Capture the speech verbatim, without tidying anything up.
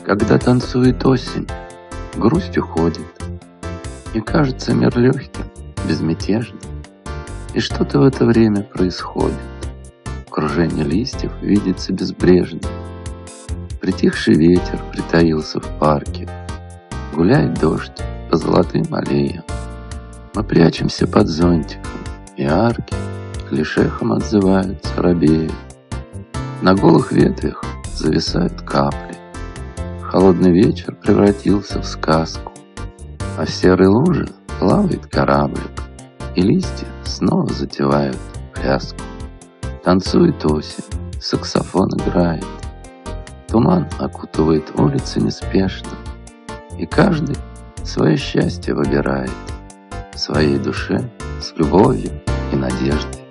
Когда танцует осень, грусть уходит, и кажется мир легким, безмятежным. И что-то в это время происходит. Кружение листьев видится безбрежным. Притихший ветер притаился в парке. Гуляет дождь по золотым аллеям. Мы прячемся под зонтиком, и арки лишь эхом отзываются рабея. На голых ветвях зависают капли. Холодный вечер превратился в сказку, а в серой луже плавает кораблик, и листья снова затевают пляску. Танцует осень, саксофон играет, туман окутывает улицы неспешно, и каждый свое счастье выбирает в своей душе с любовью и надеждой.